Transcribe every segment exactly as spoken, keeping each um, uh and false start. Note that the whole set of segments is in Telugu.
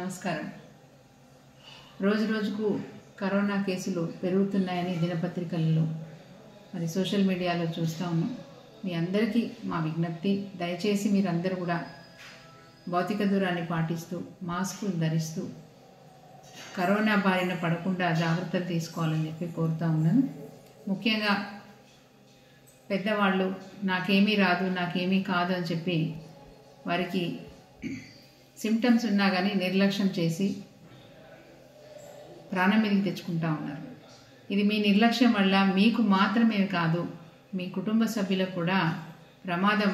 నమస్కారం. రోజు రోజుకు కరోనా కేసులు పెరుగుతున్నాయని దినపత్రికల్లో మరి సోషల్ మీడియాలో చూస్తూ ఉన్నాం. మీ అందరికీ మా విజ్ఞప్తి, దయచేసి మీరందరూ కూడా భౌతిక దూరాన్ని పాటిస్తూ మాస్కులు ధరిస్తూ కరోనా బారిన పడకుండా జాగ్రత్తలు తీసుకోవాలని చెప్పి కోరుతూ ఉన్నాను. ముఖ్యంగా పెద్దవాళ్ళు నాకేమీ రాదు నాకేమీ కాదు అని చెప్పి వారికి సిమ్టమ్స్ ఉన్నా కానీ నిర్లక్ష్యం చేసి ప్రాణం మీదకి తెచ్చుకుంటా ఉన్నారు. ఇది మీ నిర్లక్ష్యం వల్ల మీకు మాత్రమే కాదు, మీ కుటుంబ సభ్యులకు కూడా ప్రమాదం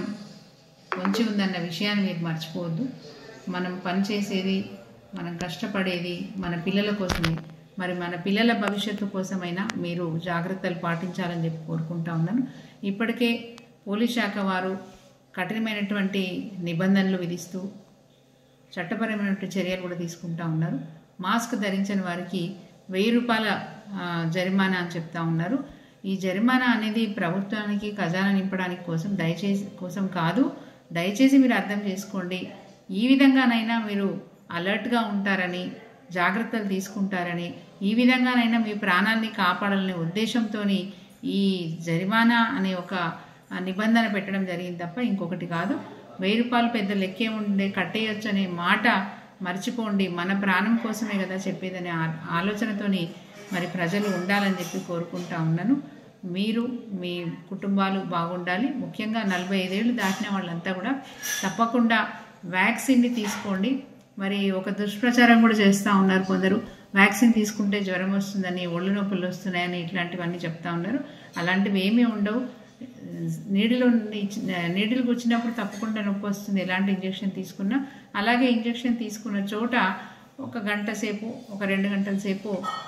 పొంచి ఉందన్న విషయాన్ని మీరు మర్చిపోవద్దు. మనం పనిచేసేది, మనం కష్టపడేది మన పిల్లల కోసమే. మరి మన పిల్లల భవిష్యత్తు కోసమైనా మీరు జాగ్రత్తలు పాటించాలని చెప్పి కోరుకుంటా ఉన్నాను. ఇప్పటికే పోలీస్ శాఖ వారు కఠినమైనటువంటి నిబంధనలు విధిస్తూ చట్టపరమైనటువంటి చర్యలు కూడా తీసుకుంటా ఉన్నారు. మాస్క్ ధరించని వారికి వెయ్యి రూపాయల జరిమానా అని చెప్తా ఉన్నారు. ఈ జరిమానా అనేది ప్రభుత్వానికి ఖజానా నింపడానికి కోసం దయచేసి కోసం కాదు. దయచేసి మీరు అర్థం చేసుకోండి. ఈ విధంగానైనా మీరు అలర్ట్గా ఉంటారని, జాగ్రత్తలు తీసుకుంటారని, ఈ విధంగానైనా మీ ప్రాణాన్ని కాపాడాలనే ఉద్దేశంతో ఈ జరిమానా అనే ఒక నిబంధన పెట్టడం జరిగింది తప్ప ఇంకొకటి కాదు. వెయ్యి రూపాయలు పెద్ద లెక్కే ఉండే కట్టేయచ్చు అనే మాట మర్చిపోండి. మన ప్రాణం కోసమే కదా చెప్పేదనే ఆలోచనతోని మరి ప్రజలు ఉండాలని చెప్పి కోరుకుంటా ఉన్నాను. మీరు మీ కుటుంబాలు బాగుండాలి. ముఖ్యంగా నలభై ఐదేళ్ళు దాటిన వాళ్ళంతా కూడా తప్పకుండా వ్యాక్సిన్ని తీసుకోండి. మరి ఒక దుష్ప్రచారం కూడా చేస్తూ ఉన్నారు కొందరు, వ్యాక్సిన్ తీసుకుంటే జ్వరం వస్తుందని, ఒళ్ళు నొప్పులు వస్తున్నాయని ఇట్లాంటివన్నీ చెప్తా ఉన్నారు. అలాంటివి ఏమీ ఉండవు. నీడిలో నీడిలకు వచ్చినప్పుడు తప్పకుండా నొప్పి వస్తుంది ఎలాంటి ఇంజెక్షన్ తీసుకున్నా. అలాగే ఇంజెక్షన్ తీసుకున్న చోట ఒక గంట సేపు, ఒక రెండు గంటల సేపు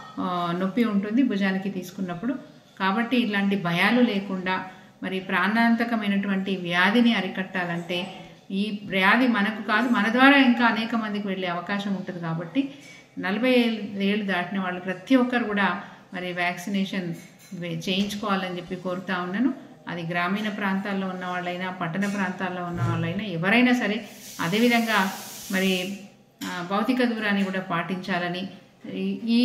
నొప్పి ఉంటుంది భుజానికి తీసుకున్నప్పుడు. కాబట్టి ఇలాంటి భయాలు లేకుండా మరి ప్రాణాంతకమైనటువంటి వ్యాధిని అరికట్టాలంటే ఈ వ్యాధి మనకు కాదు, మన ద్వారా ఇంకా అనేక మందికి వెళ్ళే అవకాశం ఉంటుంది. కాబట్టి నలభై ఏళ్ళు దాటిన వాళ్ళు ప్రతి ఒక్కరు కూడా మరి వ్యాక్సినేషన్ చేయించుకోవాలని చెప్పి కోరుతా ఉన్నాను. అది గ్రామీణ ప్రాంతాల్లో ఉన్న వాళ్ళైనా, పట్టణ ప్రాంతాల్లో ఉన్న వాళ్ళైనా, ఎవరైనా సరే. అదేవిధంగా మరి భౌతిక దూరాన్ని కూడా పాటించాలని ఈ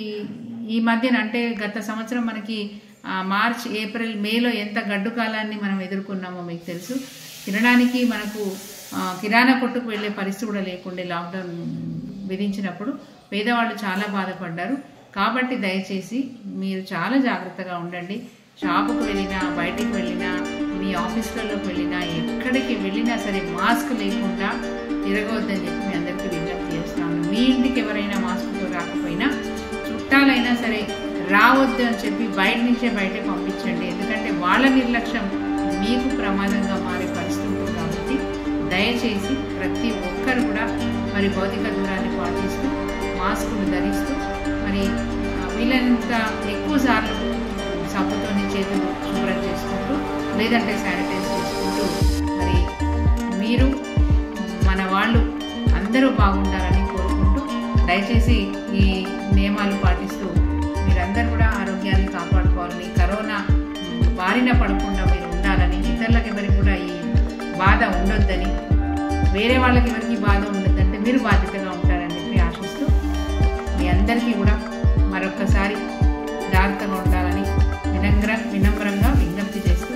ఈ మధ్యన అంటే గత సంవత్సరం మనకి మార్చ్, ఏప్రిల్, మేలో ఎంత గడ్డు కాలాన్ని మనం ఎదుర్కొన్నామో మీకు తెలుసు. తినడానికి మనకు కిరాణా కొట్టుకు వెళ్ళే పరిస్థితి కూడా లేకుండే లాక్డౌన్ విధించినప్పుడు పేదవాళ్ళు చాలా బాధపడ్డారు. కాబట్టి దయచేసి మీరు చాలా జాగ్రత్తగా ఉండండి. షాపుకు వెళ్ళినా, బయటికి వెళ్ళినా, మీ ఆఫీసులలోకి వెళ్ళినా, ఎక్కడికి వెళ్ళినా సరే మాస్క్ లేకుండా తిరగవద్దని చెప్పి మీ అందరికీ విజ్ఞప్తి చేస్తున్నాను. మీ ఇంటికి ఎవరైనా మాస్క్తో రాకపోయినా, చుట్టాలైనా సరే రావద్దు అని చెప్పి బయట నుంచే బయటే పంపించండి. ఎందుకంటే వాళ్ళ నిర్లక్ష్యం మీకు ప్రమాదంగా మారే పరిస్థితి ఉంటుంది. కాబట్టి దయచేసి ప్రతి ఒక్కరు కూడా మరి భౌతిక దూరాన్ని పాటిస్తూ, మాస్కులు ధరిస్తూ, మరి వీలైనంత ఎక్కువ సార్లు సబ్బుతోని చేతులు శుభ్రం చేసుకుంటూ, లేదంటే శానిటైజ్ చేసుకుంటూ మరి మీరు మన వాళ్ళు అందరూ బాగుండాలని కోరుకుంటూ, దయచేసి ఈ నియమాలు పాటిస్తూ మీరందరూ కూడా ఆరోగ్యాన్ని కాపాడుకోవాలని, కరోనా బారిన పడకుండా మీరు ఉండాలని, ఇతరులకు ఎవరికి కూడా ఈ బాధ ఉండొద్దని, వేరే వాళ్ళకి ఎవరికి బాధ ఉండొద్దంటే మీరు బాధ్యతగా ఉంటారని చెప్పి ఆశిస్తూ మీ అందరికీ కూడా మరొకసారి జాగ్రత్తగా ఉండాలని వినమ్ర వినమ్రంగా విజ్ఞప్తి చేస్తూ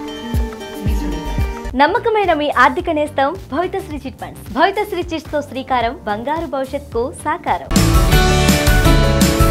మీ సునీత. నమ్మకమైన మీ ఆర్థిక నేస్తం Bhavithasri chit funds. Bhavithasri chits తో శ్రీకారం బంగారు భవిష్యత్తుకు సాకారం.